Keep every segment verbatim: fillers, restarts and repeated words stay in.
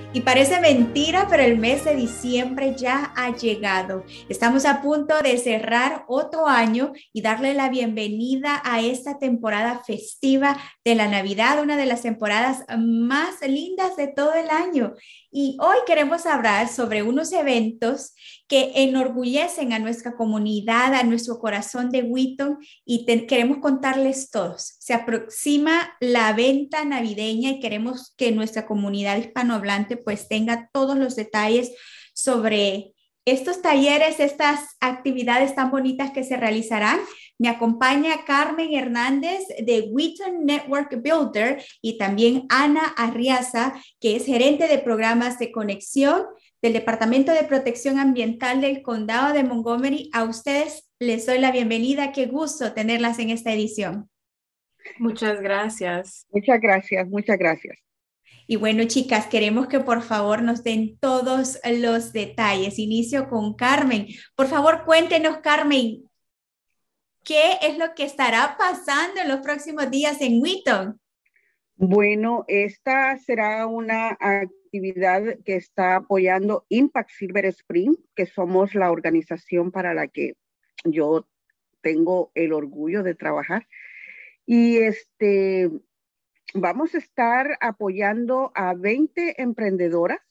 Y parece mentira, pero el mes de diciembre ya ha llegado. Estamos a punto de cerrar otro año y darle la bienvenida a esta temporada festiva de la Navidad, una de las temporadas más lindas de todo el año. Y hoy queremos hablar sobre unos eventos que enorgullecen a nuestra comunidad, a nuestro corazón de Wheaton, y te, queremos contarles todos. Se aproxima la venta navideña y queremos que nuestra comunidad hispanohablante pues tenga todos los detalles sobre estos talleres, estas actividades tan bonitas que se realizarán. Me acompaña Carmen Hernández de Wheaton Network Builder y también Ana Arriaza, que es gerente de programas de conexión del Departamento de Protección Ambiental del Condado de Montgomery. A ustedes les doy la bienvenida. Qué gusto tenerlas en esta edición. Muchas gracias. Muchas gracias, muchas gracias. Y bueno, chicas, queremos que por favor nos den todos los detalles. Inicio con Carmen. Por favor, cuéntenos, Carmen, ¿qué es lo que estará pasando en los próximos días en Wheaton? Bueno, esta será una actividad que está apoyando Impact Silver Spring, que somos la organización para la que yo tengo el orgullo de trabajar. Y este, vamos a estar apoyando a veinte emprendedoras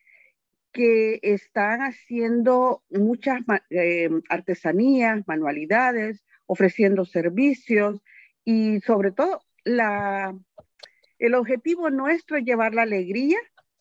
que están haciendo muchas eh, artesanías, manualidades, ofreciendo servicios y sobre todo la, el objetivo nuestro es llevar la alegría,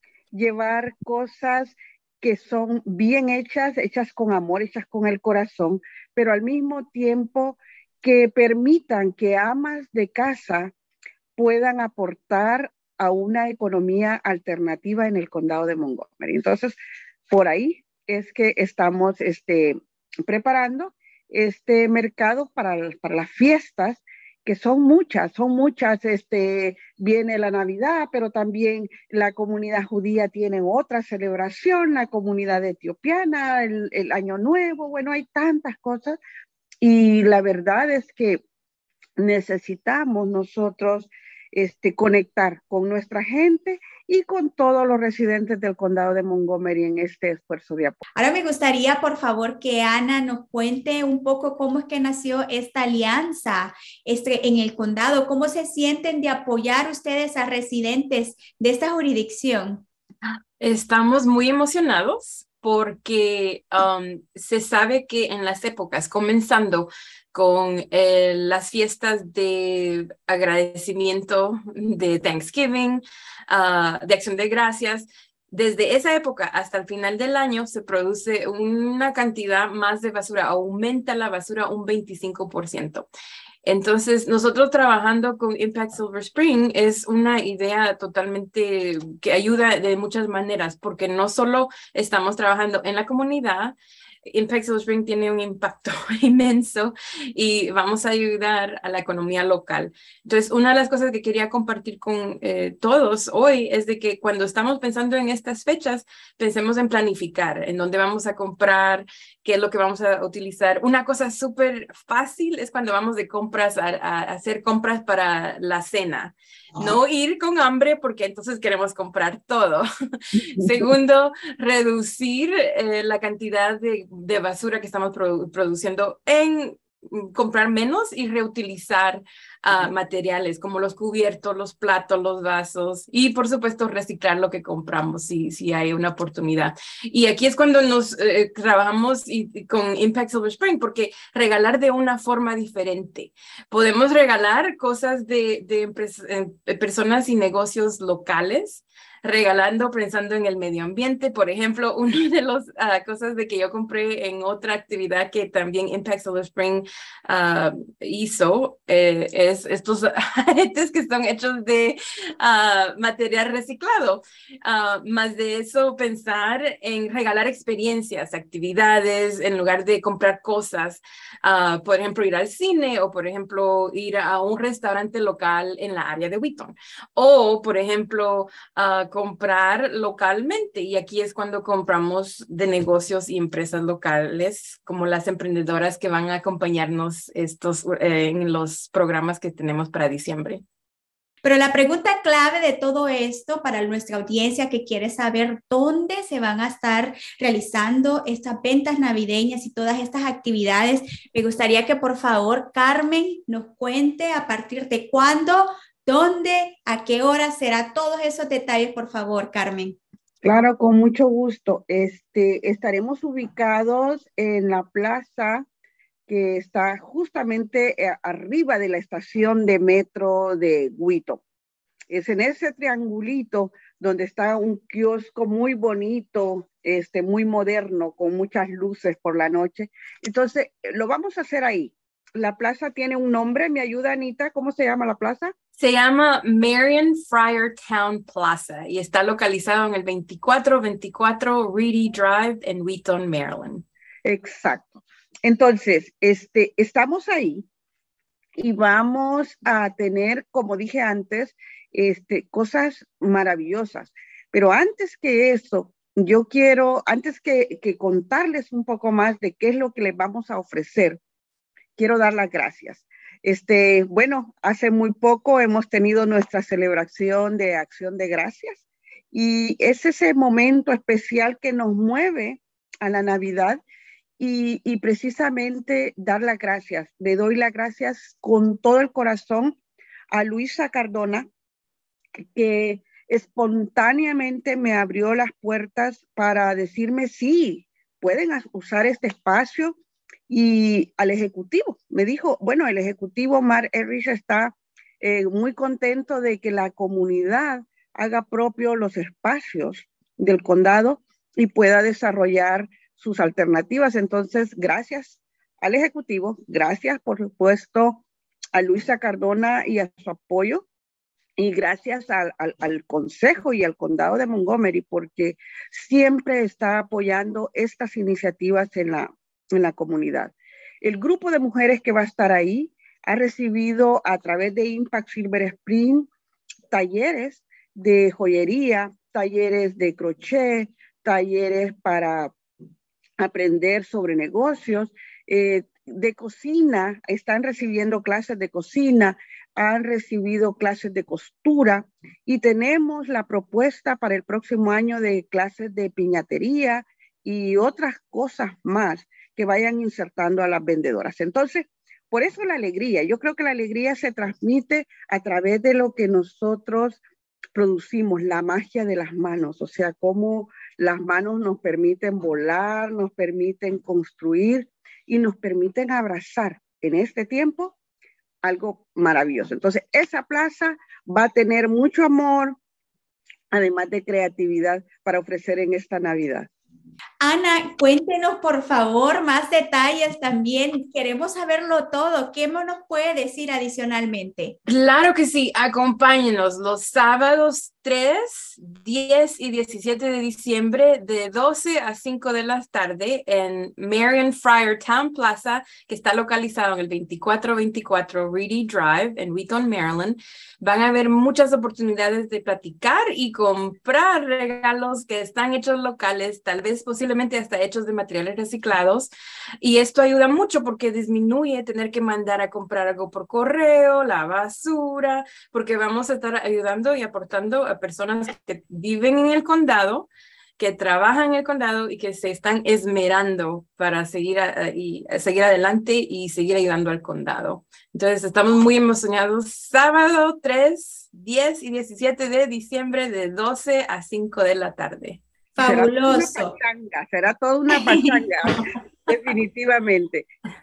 llevar cosas que son bien hechas, hechas con amor, hechas con el corazón, pero al mismo tiempo que permitan que amas de casa puedan aportar a una economía alternativa en el condado de Montgomery. Entonces, por ahí es que estamos este, preparando este mercado para, para las fiestas, que son muchas, son muchas. Este, viene la Navidad, pero también la comunidad judía tiene otra celebración, la comunidad etiopiana, el, el Año Nuevo, bueno, hay tantas cosas. Y la verdad es que necesitamos nosotros este, conectar con nuestra gente y con todos los residentes del condado de Montgomery en este esfuerzo de apoyo. Ahora me gustaría, por favor, que Ana nos cuente un poco cómo es que nació esta alianza este, en el condado, cómo se sienten de apoyar ustedes a residentes de esta jurisdicción. Estamos muy emocionados porque um, se sabe que en las épocas, comenzando con eh, las fiestas de agradecimiento de Thanksgiving, uh, de Acción de Gracias, desde esa época hasta el final del año se produce una cantidad más de basura, aumenta la basura un veinticinco por ciento. Entonces, nosotros trabajando con Impact Silver Spring es una idea totalmente que ayuda de muchas maneras, porque no solo estamos trabajando en la comunidad, Impact Silver Spring tiene un impacto inmenso y vamos a ayudar a la economía local. Entonces, una de las cosas que quería compartir con eh, todos hoy es de que cuando estamos pensando en estas fechas, pensemos en planificar, en dónde vamos a comprar, qué es lo que vamos a utilizar. Una cosa súper fácil es cuando vamos de compras a, a hacer compras para la cena. No ir con hambre porque entonces queremos comprar todo. Segundo, reducir eh, la cantidad de, de basura que estamos produ produciendo en comprar menos y reutilizar uh, materiales como los cubiertos, los platos, los vasos y por supuesto reciclar lo que compramos si, si hay una oportunidad. Y aquí es cuando nos eh, trabajamos y, y con Impact Silver Spring porque regalar de una forma diferente. Podemos regalar cosas de, de, de personas y negocios locales, regalando pensando en el medio ambiente. Por ejemplo, una de las uh, cosas de que yo compré en otra actividad que también Impact Silver Spring uh, hizo eh, es estos aretes que son hechos de uh, material reciclado. Uh, más de eso, pensar en regalar experiencias, actividades, en lugar de comprar cosas. Uh, por ejemplo, ir al cine o, por ejemplo, ir a un restaurante local en la área de Wheaton. O, por ejemplo, uh, comprar localmente, y aquí es cuando compramos de negocios y empresas locales como las emprendedoras que van a acompañarnos estos, eh, en los programas que tenemos para diciembre. Pero la pregunta clave de todo esto para nuestra audiencia que quiere saber dónde se van a estar realizando estas ventas navideñas y todas estas actividades, me gustaría que por favor Carmen nos cuente a partir de cuándo, dónde, a qué hora será, todos esos detalles, por favor, Carmen. Claro, con mucho gusto. Este, estaremos ubicados en la plaza que está justamente arriba de la estación de metro de Wheaton. Es en ese triangulito donde está un kiosco muy bonito, este, muy moderno, con muchas luces por la noche. Entonces, lo vamos a hacer ahí. La plaza tiene un nombre, ¿me ayuda Anita? ¿Cómo se llama la plaza? Se llama Marion Friartown Plaza y está localizado en el veinticuatro veinticuatro Reedy Drive en Wheaton, Maryland. Exacto. Entonces, este, estamos ahí y vamos a tener, como dije antes, este, cosas maravillosas. Pero antes que eso, yo quiero, antes que, que contarles un poco más de qué es lo que les vamos a ofrecer, quiero dar las gracias. Este, bueno, hace muy poco hemos tenido nuestra celebración de Acción de Gracias y es ese momento especial que nos mueve a la Navidad. Y, y precisamente dar las gracias. Le doy las gracias con todo el corazón a Luisa Cardona, que espontáneamente me abrió las puertas para decirme sí, pueden usar este espacio. Y al ejecutivo, me dijo, bueno, el ejecutivo Mark Errich está eh, muy contento de que la comunidad haga propio los espacios del condado y pueda desarrollar sus alternativas. Entonces, gracias al Ejecutivo, gracias por supuesto a Luisa Cardona y a su apoyo, y gracias al, al, al Consejo y al Condado de Montgomery, porque siempre está apoyando estas iniciativas en la, en la comunidad. El grupo de mujeres que va a estar ahí ha recibido a través de Impact Silver Spring talleres de joyería, talleres de crochet, talleres para aprender sobre negocios, eh, de cocina, están recibiendo clases de cocina, han recibido clases de costura y tenemos la propuesta para el próximo año de clases de piñatería y otras cosas más que vayan insertando a las vendedoras. Entonces, por eso la alegría, yo creo que la alegría se transmite a través de lo que nosotros producimos, la magia de las manos, o sea, cómo las manos nos permiten volar, nos permiten construir y nos permiten abrazar en este tiempo algo maravilloso. Entonces, esa plaza va a tener mucho amor, además de creatividad para ofrecer en esta Navidad. Ana, cuéntenos por favor más detalles también. Queremos saberlo todo. ¿Qué nos puede decir adicionalmente? Claro que sí, acompáñenos los sábados tres, diez y diecisiete de diciembre de doce a cinco de la tarde en Marion Friartown Plaza, que está localizado en el veinticuatro veinticuatro Reedy Drive en Wheaton, Maryland. Van a haber muchas oportunidades de platicar y comprar regalos que están hechos locales, tal vez posiblemente hasta hechos de materiales reciclados. Y esto ayuda mucho porque disminuye tener que mandar a comprar algo por correo, la basura, porque vamos a estar ayudando y aportando a personas que viven en el condado, que trabajan en el condado y que se están esmerando para seguir, a, y, a seguir adelante y seguir ayudando al condado. Entonces, estamos muy emocionados. Sábado tres, diez y diecisiete de diciembre de doce a cinco de la tarde. Fabuloso. Será toda una pachanga, será toda una pachanga, definitivamente.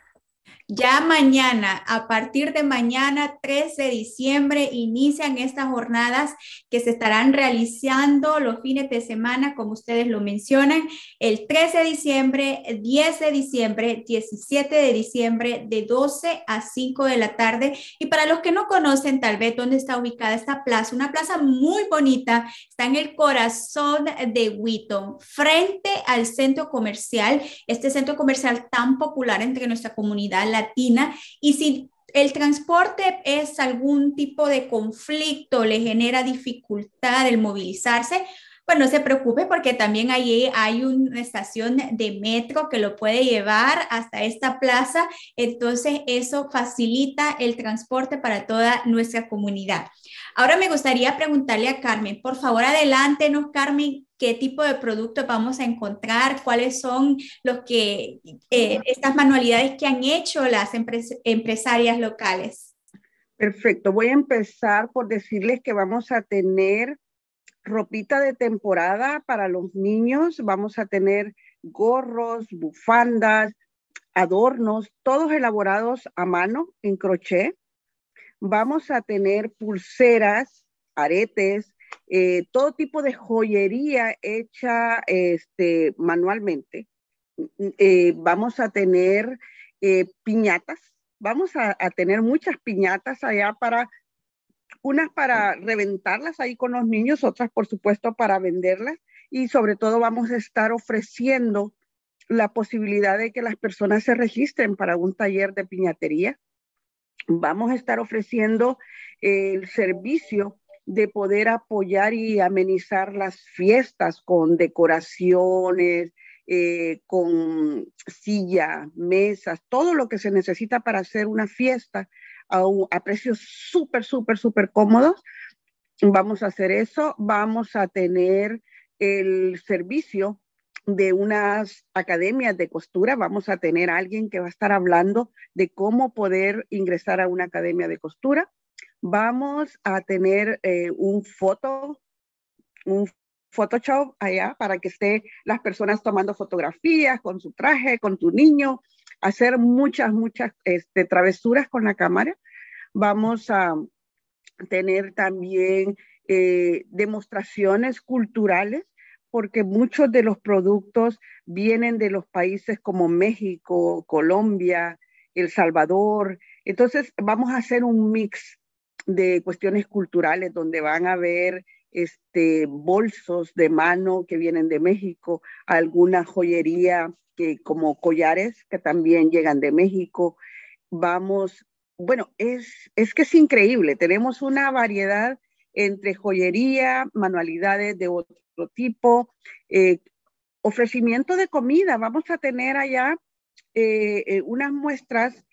Ya mañana, a partir de mañana, tres de diciembre, inician estas jornadas que se estarán realizando los fines de semana, como ustedes lo mencionan, el tres de diciembre, diez de diciembre, diecisiete de diciembre, de doce a cinco de la tarde. Y para los que no conocen tal vez dónde está ubicada esta plaza, una plaza muy bonita, está en el corazón de Wheaton, frente al centro comercial, este centro comercial tan popular entre nuestra comunidad latina. Y si el transporte es algún tipo de conflicto, le genera dificultad el movilizarse, Pues no se preocupe porque también allí hay una estación de metro que lo puede llevar hasta esta plaza, entonces eso facilita el transporte para toda nuestra comunidad. Ahora me gustaría preguntarle a Carmen, por favor adelántenos, Carmen, qué tipo de productos vamos a encontrar, cuáles son los que, eh, estas manualidades que han hecho las empres empresarias locales. Perfecto, voy a empezar por decirles que vamos a tener ropita de temporada para los niños, vamos a tener gorros, bufandas, adornos, todos elaborados a mano en crochet. Vamos a tener pulseras, aretes, eh, todo tipo de joyería hecha este, manualmente. Eh, vamos a tener eh, piñatas, vamos a, a tener muchas piñatas allá para, unas para reventarlas ahí con los niños, otras por supuesto para venderlas, y sobre todo vamos a estar ofreciendo la posibilidad de que las personas se registren para un taller de piñatería. Vamos a estar ofreciendo el servicio de poder apoyar y amenizar las fiestas con decoraciones, eh, con silla, mesas, todo lo que se necesita para hacer una fiesta a, a precios súper, súper, súper cómodos. Vamos a hacer eso. Vamos a tener el servicio de unas academias de costura. Vamos a tener a alguien que va a estar hablando de cómo poder ingresar a una academia de costura. Vamos a tener eh, un foto, un Photoshop allá para que esté las personas tomando fotografías con su traje, con tu niño, hacer muchas, muchas este, travesuras con la cámara. Vamos a tener también eh, demostraciones culturales, porque muchos de los productos vienen de los países como México, Colombia, El Salvador. Entonces vamos a hacer un mix de cuestiones culturales donde van a haber este, bolsos de mano que vienen de México, alguna joyería que, como collares que también llegan de México. Vamos, bueno, es, es que es increíble. Tenemos una variedad entre joyería, manualidades de otro tipo, eh, ofrecimiento de comida. Vamos a tener allá eh, eh, unas muestras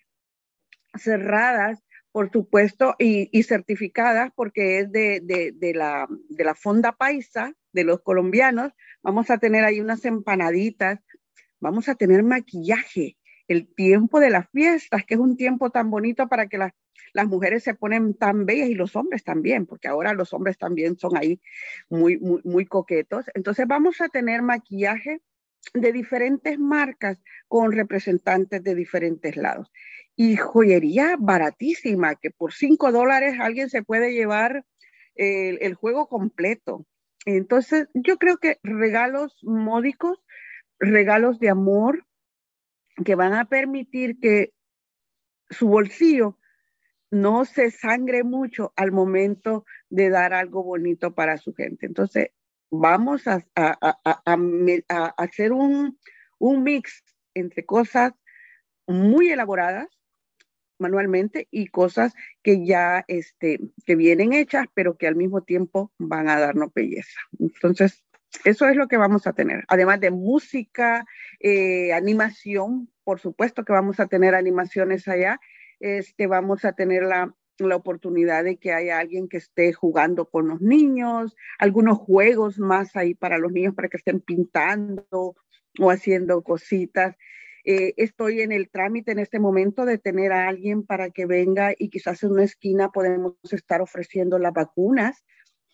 cerradas, por supuesto, y, y certificadas porque es de, de, de, la, de la Fonda Paisa, de los colombianos. Vamos a tener ahí unas empanaditas, vamos a tener maquillaje, el tiempo de las fiestas, que es un tiempo tan bonito para que las, las mujeres se ponen tan bellas y los hombres también, porque ahora los hombres también son ahí muy, muy, muy coquetos. Entonces vamos a tener maquillaje de diferentes marcas con representantes de diferentes lados. Y joyería baratísima, que por cinco dólares alguien se puede llevar el, el juego completo. Entonces yo creo que regalos módicos, regalos de amor, que van a permitir que su bolsillo no se sangre mucho al momento de dar algo bonito para su gente. Entonces, vamos a, a, a, a, a hacer un, un mix entre cosas muy elaboradas manualmente y cosas que ya este, que vienen hechas, pero que al mismo tiempo van a darnos belleza. Entonces, eso es lo que vamos a tener. Además de música, eh, animación, por supuesto que vamos a tener animaciones allá. Este, vamos a tener la, la oportunidad de que haya alguien que esté jugando con los niños, algunos juegos más ahí para los niños para que estén pintando o haciendo cositas. Eh, estoy en el trámite en este momento de tener a alguien para que venga y quizás en una esquina podemos estar ofreciendo las vacunas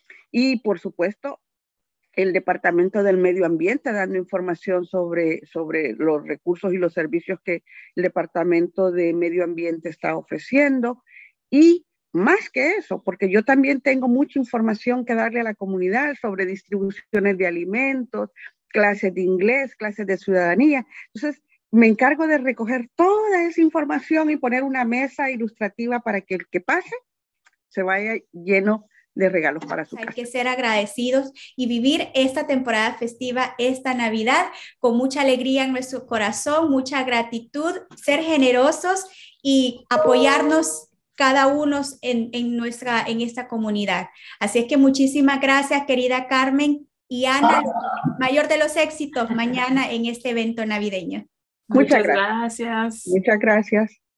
y por supuesto el Departamento del Medio Ambiente dando información sobre, sobre los recursos y los servicios que el Departamento de Medio Ambiente está ofreciendo. Y más que eso, porque yo también tengo mucha información que darle a la comunidad sobre distribuciones de alimentos, clases de inglés, clases de ciudadanía. Entonces, me encargo de recoger toda esa información y poner una mesa ilustrativa para que el que pase se vaya lleno de regalos para su Hay casa. que ser agradecidos y vivir esta temporada festiva, esta Navidad, con mucha alegría en nuestro corazón, mucha gratitud, ser generosos y apoyarnos cada uno en, en, nuestra, en esta comunidad. Así es que muchísimas gracias, querida Carmen. Y Ana, mayor de los éxitos mañana en este evento navideño. Muchas, Muchas gracias. gracias. Muchas gracias.